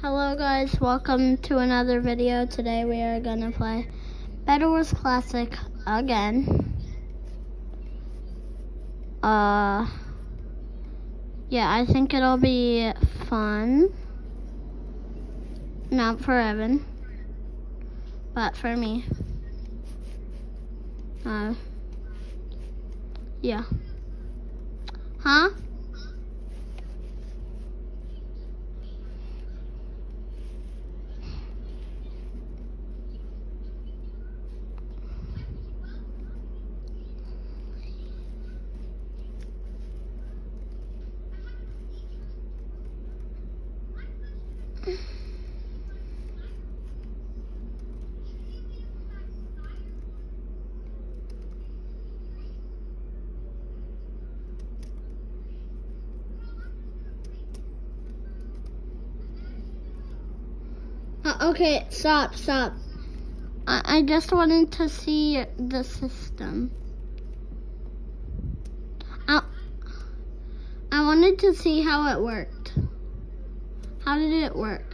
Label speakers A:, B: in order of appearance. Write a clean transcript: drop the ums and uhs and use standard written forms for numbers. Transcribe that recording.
A: Hello guys, welcome to another video. Today we are gonna play Bed Wars Classic again. Yeah, I think it'll be fun. Not for Evan, but for me. Yeah. Huh? Okay, stop. I just wanted to see the system. I wanted to see how it worked. How did it work?